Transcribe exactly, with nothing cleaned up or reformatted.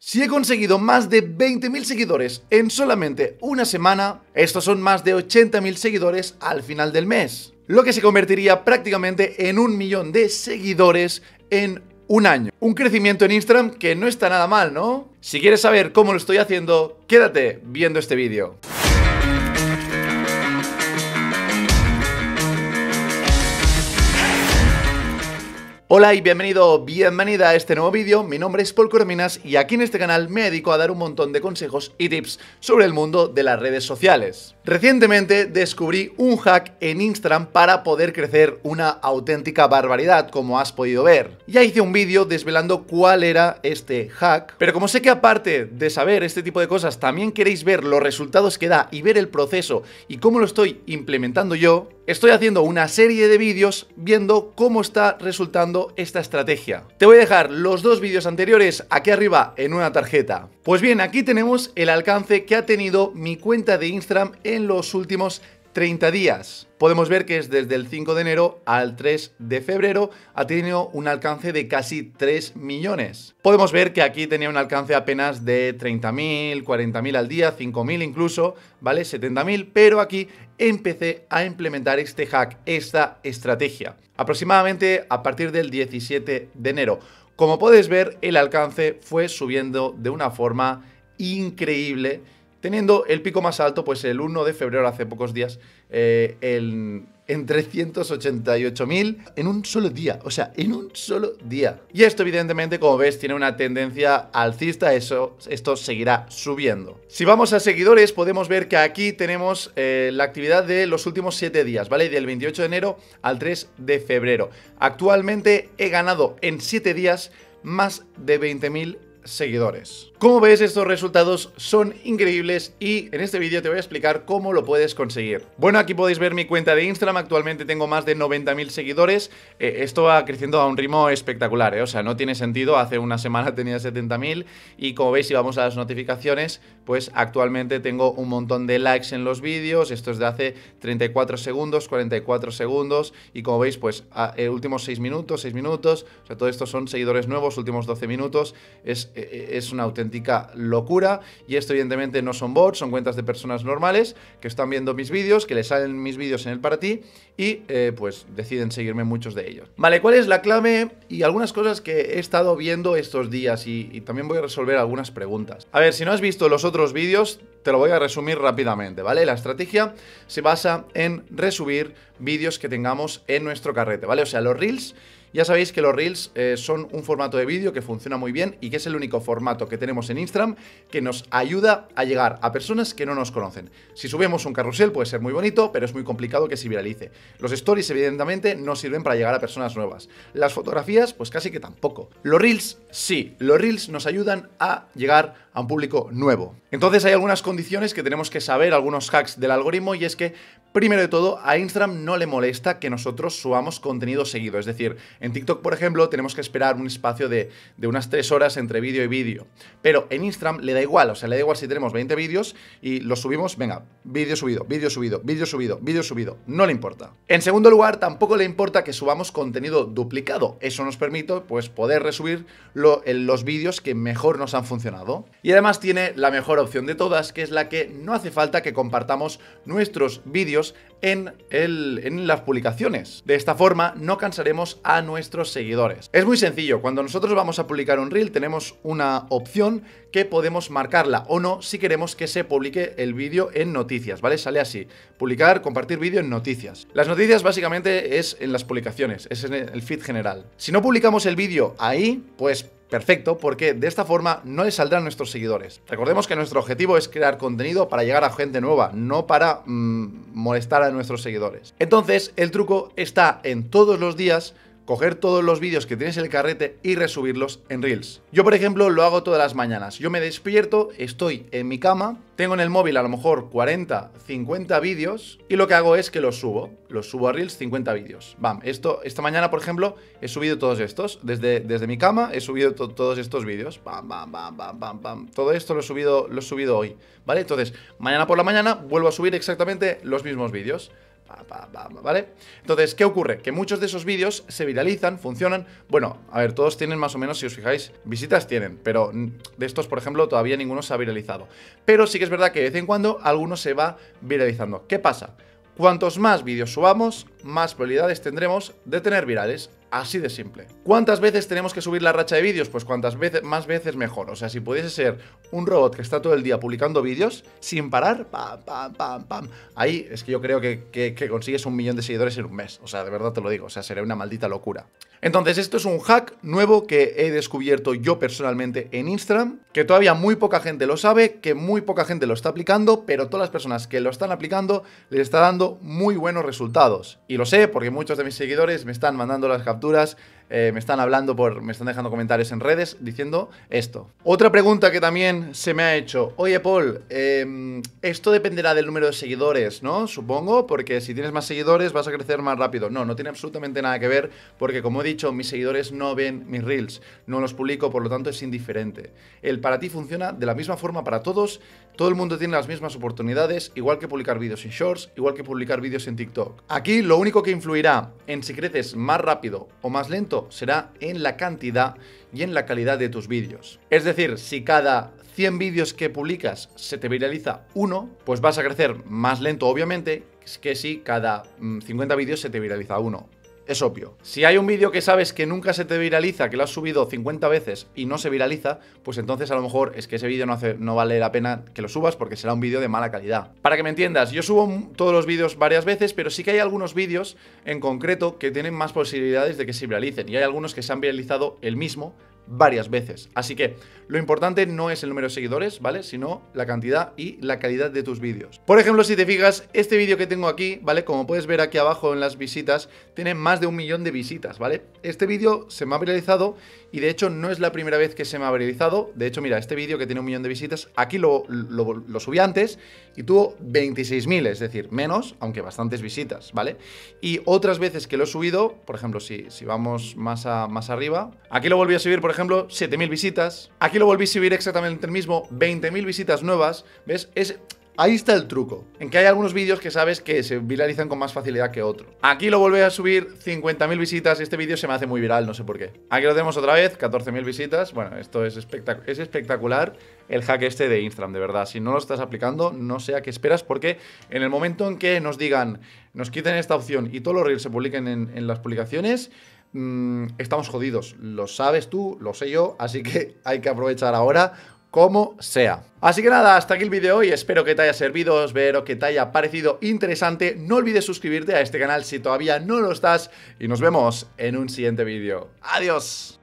Si he conseguido más de veinte mil seguidores en solamente una semana, estos son más de ochenta mil seguidores al final del mes, lo que se convertiría prácticamente en un millón de seguidores en un año. Un crecimiento en Instagram que no está nada mal, ¿no? Si quieres saber cómo lo estoy haciendo, quédate viendo este vídeo. Hola y bienvenido, bienvenida a este nuevo vídeo. Mi nombre es Paul Corominas y aquí en este canal me dedico a dar un montón de consejos y tips sobre el mundo de las redes sociales. Recientemente descubrí un hack en Instagram para poder crecer una auténtica barbaridad, como has podido ver. Ya hice un vídeo desvelando cuál era este hack, pero como sé que aparte de saber este tipo de cosas también queréis ver los resultados que da y ver el proceso y cómo lo estoy implementando yo, estoy haciendo una serie de vídeos viendo cómo está resultando esta estrategia. Te voy a dejar los dos vídeos anteriores aquí arriba en una tarjeta. Pues bien, aquí tenemos el alcance que ha tenido mi cuenta de Instagram en los últimos treinta días. Podemos ver que es desde el cinco de enero al tres de febrero, ha tenido un alcance de casi tres millones. Podemos ver que aquí tenía un alcance apenas de treinta mil, cuarenta mil al día, cinco mil incluso, ¿vale? setenta mil, pero aquí empecé a implementar este hack, esta estrategia, aproximadamente a partir del diecisiete de enero. Como puedes ver, el alcance fue subiendo de una forma increíble, teniendo el pico más alto, pues el uno de febrero, hace pocos días, eh, el, en trescientos ochenta y ocho mil en un solo día, o sea, en un solo día. Y esto evidentemente, como ves, tiene una tendencia alcista, eso, esto seguirá subiendo. Si vamos a seguidores, podemos ver que aquí tenemos eh, la actividad de los últimos siete días, ¿vale? Del veintiocho de enero al tres de febrero. Actualmente he ganado en siete días más de veinte mil seguidores. Como ves, estos resultados son increíbles y en este vídeo te voy a explicar cómo lo puedes conseguir. Bueno, aquí podéis ver mi cuenta de Instagram. Actualmente tengo más de noventa mil seguidores. eh, Esto va creciendo a un ritmo espectacular, ¿eh? O sea, no tiene sentido. Hace una semana tenía setenta mil y como veis, si vamos a las notificaciones, pues actualmente tengo un montón de likes en los vídeos. Esto es de hace treinta y cuatro segundos, cuarenta y cuatro segundos y como veis, pues a, eh, últimos seis minutos, seis minutos. O sea, todo esto son seguidores nuevos, últimos doce minutos. Es es una auténtica locura y esto evidentemente no son bots, son cuentas de personas normales que están viendo mis vídeos, que les salen mis vídeos en el para ti y eh, pues deciden seguirme muchos de ellos. Vale, ¿cuál es la clave? Y algunas cosas que he estado viendo estos días y, y también voy a resolver algunas preguntas. A ver, si no has visto los otros vídeos, te lo voy a resumir rápidamente, ¿vale? La estrategia se basa en resubir vídeos que tengamos en nuestro carrete, ¿vale? O sea, los Reels. Ya sabéis que los Reels eh, son un formato de vídeo que funciona muy bien y que es el único formato que tenemos en Instagram que nos ayuda a llegar a personas que no nos conocen. Si subimos un carrusel puede ser muy bonito, pero es muy complicado que se viralice. Los stories evidentemente no sirven para llegar a personas nuevas. Las fotografías pues casi que tampoco. Los Reels sí, los Reels nos ayudan a llegar a un público nuevo. Entonces hay algunas condiciones que tenemos que saber, algunos hacks del algoritmo, y es que primero de todo a Instagram no le molesta que nosotros subamos contenido seguido. Es decir, en TikTok, por ejemplo, tenemos que esperar un espacio de, de unas tres horas entre vídeo y vídeo. Pero en Instagram le da igual, o sea, le da igual si tenemos veinte vídeos y los subimos, venga, vídeo subido, vídeo subido, vídeo subido, vídeo subido, no le importa. En segundo lugar, tampoco le importa que subamos contenido duplicado. Eso nos permite, pues, poder resubir lo, en los vídeos que mejor nos han funcionado. Y además tiene la mejor opción de todas, que es la que no hace falta que compartamos nuestros vídeos en, el, en las publicaciones. De esta forma no cansaremos a nuestros seguidores. Es muy sencillo, cuando nosotros vamos a publicar un Reel tenemos una opción que podemos marcarla o no si queremos que se publique el vídeo en noticias, ¿vale? Sale así, publicar, compartir vídeo en noticias. Las noticias básicamente es en las publicaciones, es en el feed general. Si no publicamos el vídeo ahí, pues perfecto, porque de esta forma no le saldrán nuestros seguidores. Recordemos que nuestro objetivo es crear contenido para llegar a gente nueva, no para mmm, molestar a nuestros seguidores. Entonces, el truco está en todos los días coger todos los vídeos que tienes en el carrete y resubirlos en Reels. Yo, por ejemplo, lo hago todas las mañanas. Yo me despierto, estoy en mi cama, tengo en el móvil a lo mejor cuarenta, cincuenta vídeos y lo que hago es que los subo. Los subo a Reels, cincuenta vídeos. Bam, esto, esta mañana, por ejemplo, he subido todos estos. Desde, desde mi cama he subido to todos estos vídeos. Bam, bam, bam, bam, bam, bam. Todo esto lo he subido, lo he subido hoy, ¿vale? Entonces, mañana por la mañana vuelvo a subir exactamente los mismos vídeos. ¿vale? Entonces, ¿qué ocurre? Que muchos de esos vídeos se viralizan, funcionan. Bueno, a ver, todos tienen más o menos, si os fijáis, visitas tienen, pero de estos, por ejemplo, todavía ninguno se ha viralizado. Pero sí que es verdad que de vez en cuando alguno se va viralizando. ¿Qué pasa? Cuantos más vídeos subamos, más probabilidades tendremos de tener virales. Así de simple. ¿Cuántas veces tenemos que subir la racha de vídeos? Pues cuantas veces, más veces mejor. O sea, si pudiese ser un robot que está todo el día publicando vídeos sin parar, pam, pam, pam, pam. Ahí es que yo creo que, que, que consigues un millón de seguidores en un mes. O sea, de verdad te lo digo. O sea, sería una maldita locura. Entonces, esto es un hack nuevo que he descubierto yo personalmente en Instagram, que todavía muy poca gente lo sabe, que muy poca gente lo está aplicando, pero todas las personas que lo están aplicando les está dando muy buenos resultados. Y lo sé porque muchos de mis seguidores me están mandando las capturas, eh, me están hablando por, me están dejando comentarios en redes diciendo esto. Otra pregunta que también se me ha hecho: oye, Paul, eh, esto dependerá del número de seguidores, ¿no? Supongo, porque si tienes más seguidores vas a crecer más rápido. No, no tiene absolutamente nada que ver, porque como he dicho, mis seguidores no ven mis reels, no los publico, por lo tanto es indiferente. El para ti funciona de la misma forma para todos, todo el mundo tiene las mismas oportunidades, igual que publicar vídeos en Shorts, igual que publicar vídeos en TikTok. Aquí lo único que influirá en si creces más rápido o más lento será en la cantidad y en la calidad de tus vídeos. Es decir, si cada cien vídeos que publicas se te viraliza uno, pues vas a crecer más lento, obviamente, que si cada cincuenta vídeos se te viraliza uno. Es obvio. Si hay un vídeo que sabes que nunca se te viraliza, que lo has subido cincuenta veces y no se viraliza, pues entonces a lo mejor es que ese vídeo no, hace, no vale la pena que lo subas porque será un vídeo de mala calidad. Para que me entiendas, yo subo todos los vídeos varias veces, pero sí que hay algunos vídeos en concreto que tienen más posibilidades de que se viralicen, y hay algunos que se han viralizado el mismo varias veces. Así que lo importante no es el número de seguidores, ¿vale? Sino la cantidad y la calidad de tus vídeos. Por ejemplo, si te fijas, este vídeo que tengo aquí, ¿vale? Como puedes ver aquí abajo en las visitas, tiene más de un millón de visitas, ¿vale? Este vídeo se me ha viralizado y de hecho no es la primera vez que se me ha viralizado. De hecho, mira, este vídeo que tiene un millón de visitas, aquí lo, lo, lo subí antes y tuvo veintiséis mil, es decir, menos, aunque bastantes visitas, ¿vale? Y otras veces que lo he subido, por ejemplo, si, si vamos más, a, más arriba, aquí lo volví a subir, por ejemplo, ejemplo, siete mil visitas. Aquí lo volví a subir exactamente el mismo, veinte mil visitas nuevas. ¿Ves? Es... Ahí está el truco, en que hay algunos vídeos que sabes que se viralizan con más facilidad que otros. Aquí lo volví a subir, cincuenta mil visitas. Este vídeo se me hace muy viral, no sé por qué. Aquí lo tenemos otra vez, catorce mil visitas. Bueno, esto es, espectac- es espectacular, el hack este de Instagram, de verdad. Si no lo estás aplicando, no sé a qué esperas, porque en el momento en que nos digan, nos quiten esta opción y todos los reels se publiquen en, en las publicaciones, mmm, estamos jodidos. Lo sabes tú, lo sé yo, así que hay que aprovechar ahora como sea. Así que nada, hasta aquí el vídeo de hoy. Espero que te haya servido, espero que te haya parecido interesante. No olvides suscribirte a este canal si todavía no lo estás y nos vemos en un siguiente vídeo. ¡Adiós!